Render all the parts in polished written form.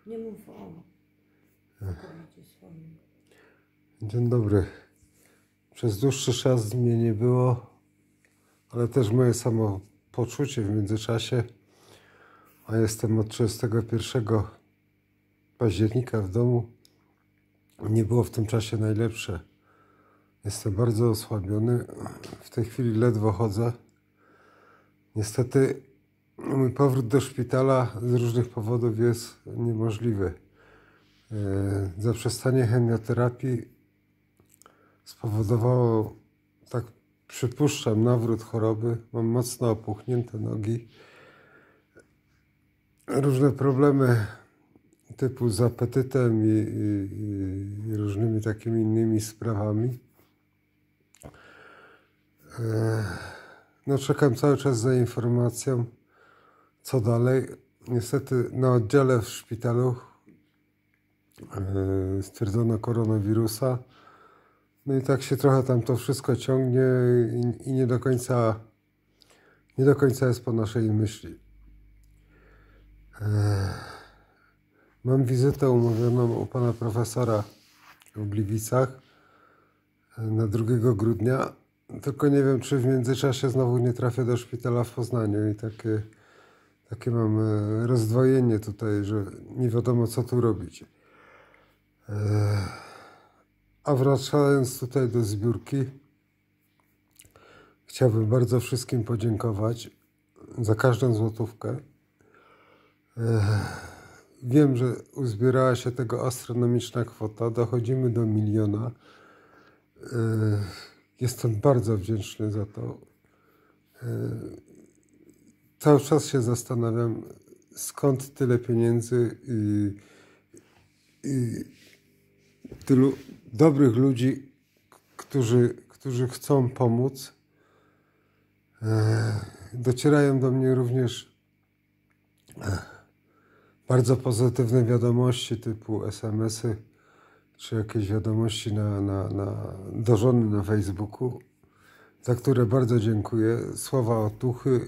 Nie mów o kobiecie swojej. Dzień dobry. Przez dłuższy czas mnie nie było, ale też moje samopoczucie w międzyczasie, a jestem od 31 października w domu, nie było w tym czasie najlepsze. Jestem bardzo osłabiony. W tej chwili ledwo chodzę. Niestety mój powrót do szpitala z różnych powodów jest niemożliwy. Zaprzestanie chemioterapii spowodowało, tak przypuszczam, nawrót choroby. Mam mocno opuchnięte nogi. Różne problemy typu z apetytem i różnymi takimi innymi sprawami. No, czekam cały czas za informacją, co dalej. Niestety na oddziale w szpitalu stwierdzono koronawirusa. No i tak się trochę tam to wszystko ciągnie i nie do końca jest po naszej myśli. Mam wizytę umówioną u pana profesora w Gliwicach na 2 grudnia. Tylko nie wiem, czy w międzyczasie znowu nie trafię do szpitala w Poznaniu i takie mam rozdwojenie tutaj, że nie wiadomo, co tu robić. A wracając tutaj do zbiórki, chciałbym bardzo wszystkim podziękować za każdą złotówkę. Wiem, że uzbierała się tego astronomiczna kwota, dochodzimy do 1 000 000. Jestem bardzo wdzięczny za to. Cały czas się zastanawiam, skąd tyle pieniędzy i tylu dobrych ludzi, którzy chcą pomóc. Docierają do mnie również bardzo pozytywne wiadomości typu SMS-y, czy jakieś wiadomości do żony na Facebooku, za które bardzo dziękuję. Słowa otuchy.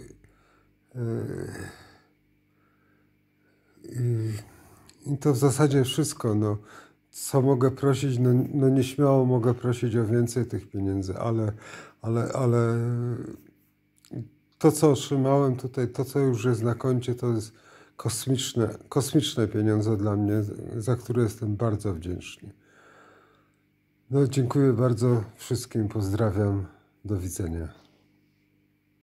I to w zasadzie wszystko. No, co mogę prosić? No nieśmiało mogę prosić o więcej tych pieniędzy, ale to, co otrzymałem tutaj, to, co już jest na koncie, to jest kosmiczne pieniądze dla mnie, za które jestem bardzo wdzięczny. No, dziękuję bardzo wszystkim, pozdrawiam, do widzenia.